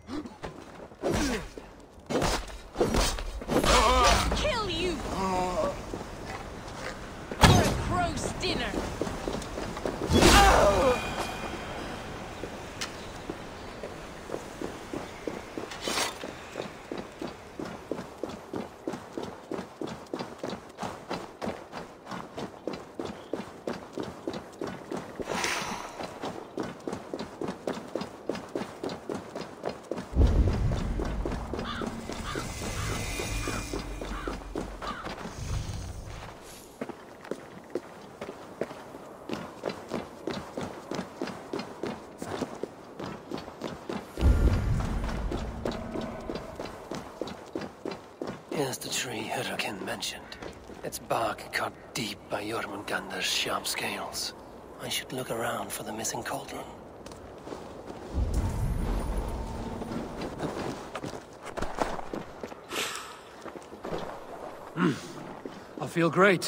Kill you! For a gross dinner! Here's the tree Hurricane mentioned. Its bark cut deep by Jormungandr's sharp scales. I should look around for the missing cauldron. I feel great.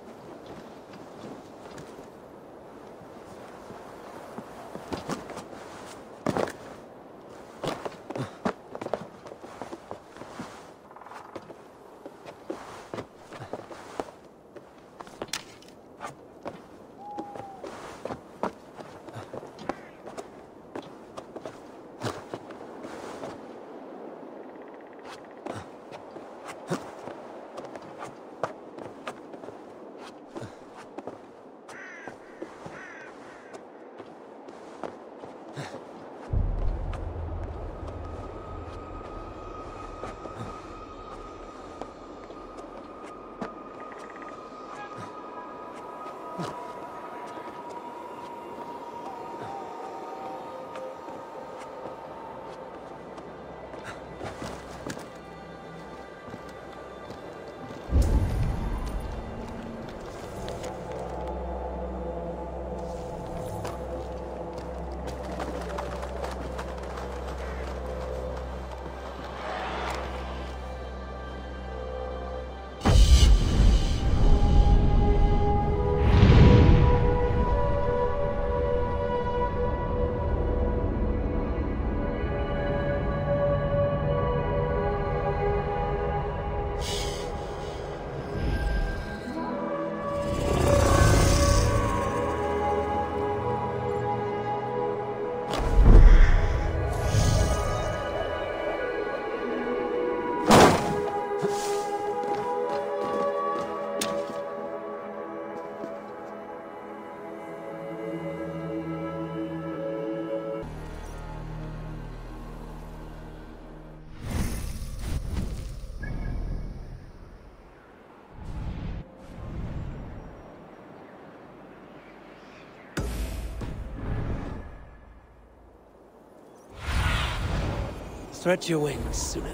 Stretch your wings, Sunan.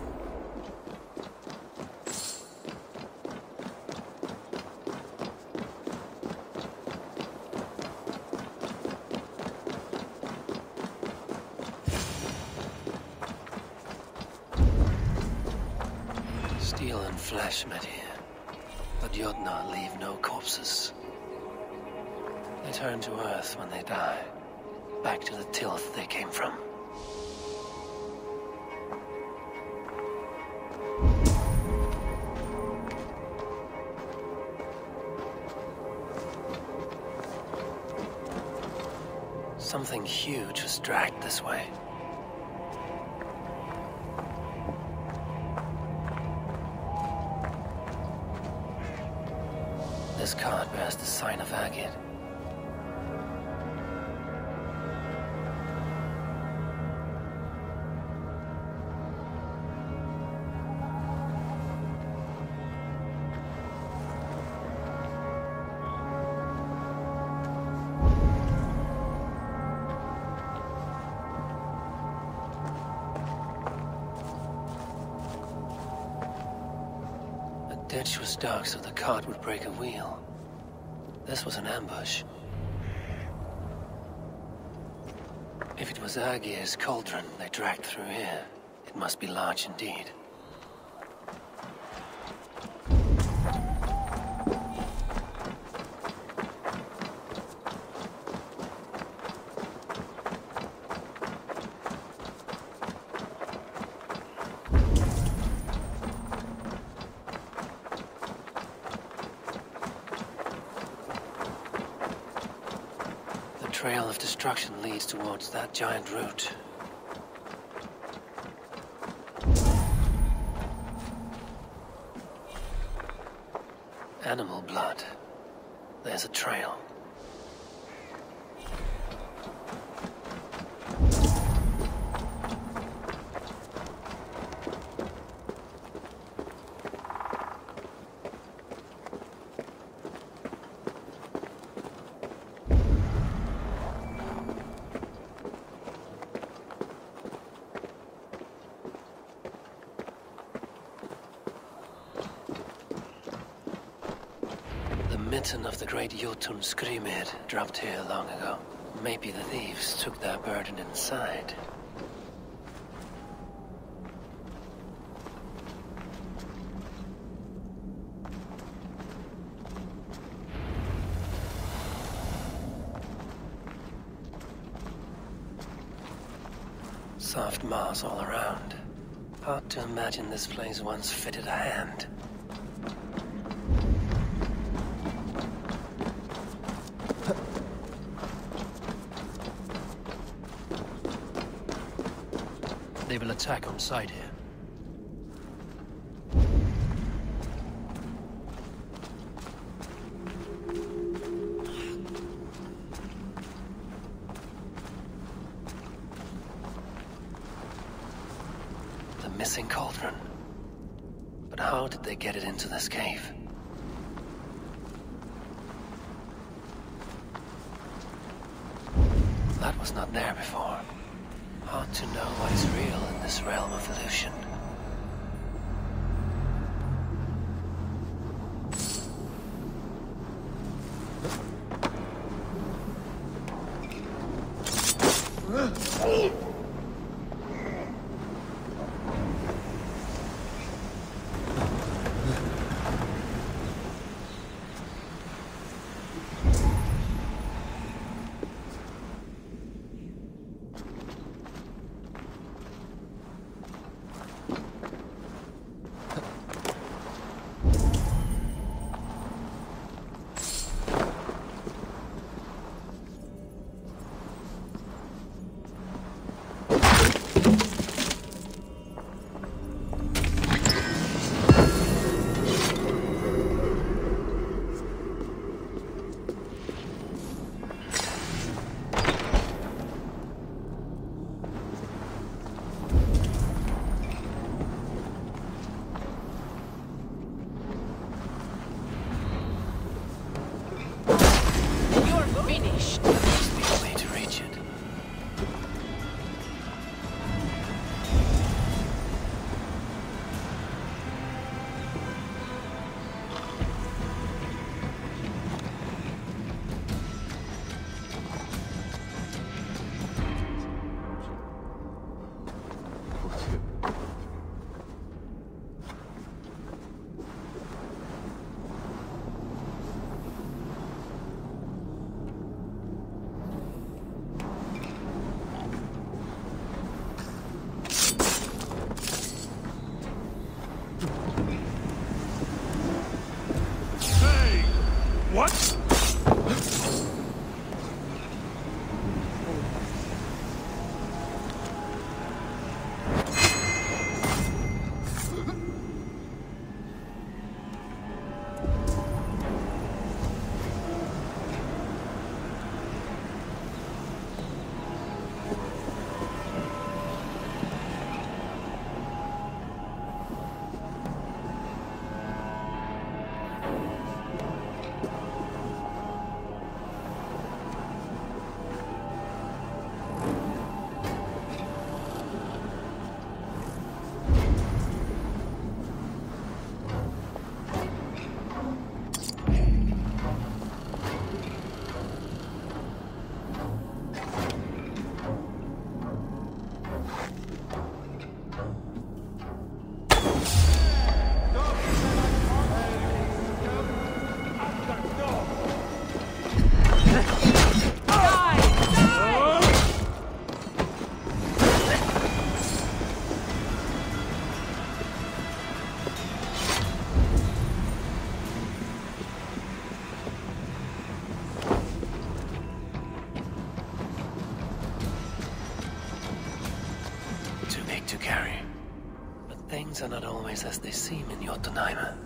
Steel and flesh met here, but Jotnar leave no corpses. They turn to earth when they die, back to the tilth they came from. Something huge was dragged this way. This cart bears the sign of Agid. The ditch was dark so the cart would break a wheel. This was an ambush. If it was Agir's cauldron they dragged through here, it must be large indeed. obstruction leads towards that giant root. Animal blood. There's a trail. Mitten of the great Jotun Skrimir dropped here long ago. Maybe the thieves took their burden inside. Soft moss all around. Hard to imagine this place once fitted a hand. They will attack on sight here. The missing cauldron. But how did they get it into this cave? That was not there before. Hard to know what is real in this realm of illusion. weight to carry. But things are not always as they seem in Jotunheim.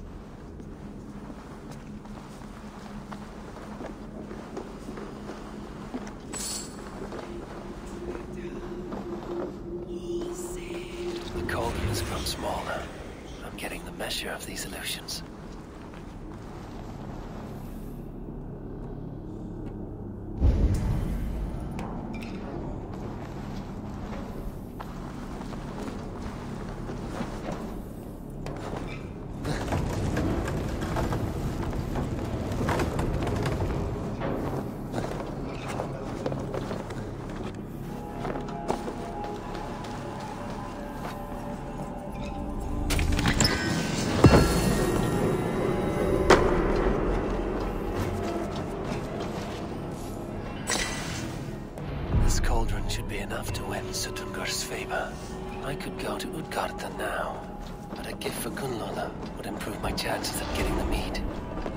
The cauldron has grown smaller. I'm getting the measure of these illusions. Should be enough to win Suttungur's favor. I could go to Utgarda now, but a gift for Gunnloda would improve my chances of getting the mead.